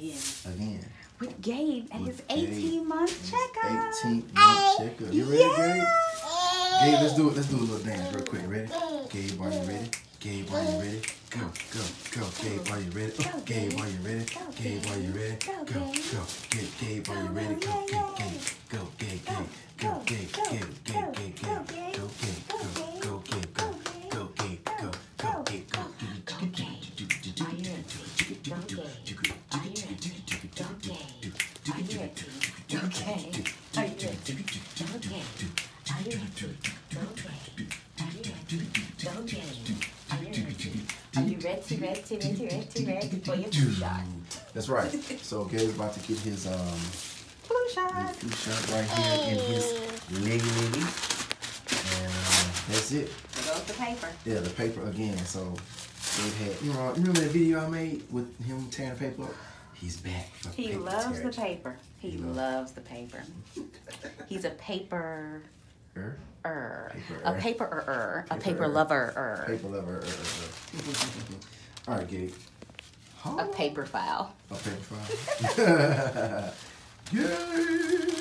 Again. With Gabe at his 18-month checkup. 18-month checkup. You ready, Gabe? Gabe, let's do it. Let's do a little dance real quick. Ready? Gabe, are you ready? Gabe, are you ready? Go, go, go. Gabe, are you ready? Gabe, are you ready? Gabe, are you ready? Go, go. Gabe, are you ready? Go, Gabe. Go, Gabe, Gabe. Go, Gabe, Gabe, Gabe, Gabe, Gabe. Go, Gabe, go, Gabe, go. Go, Gabe, go. Go, Gabe, go. Are you ready for your flu shot? That's right. So Gabe's about to get his Flu shot. flu shot right here in his leggy. And that's it. There goes the paper. Yeah, the paper again. So Gabe had, you know, remember that video I made with him tearing the paper up? He's back. He loves the paper. He loves the paper. He's a paper. A paper lover. Paper lover. All right, Gabe. A paper file. A paper file. Yay!